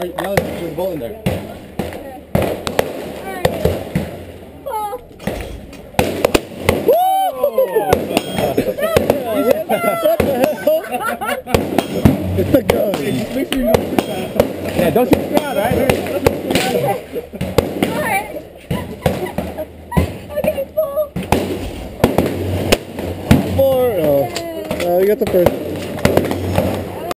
now there's a ball in there. It's a gun. Make sure you don't shoot that. Yeah, don't shoot the ground, right? Alright. Okay, pull. More. Oh, you got the first.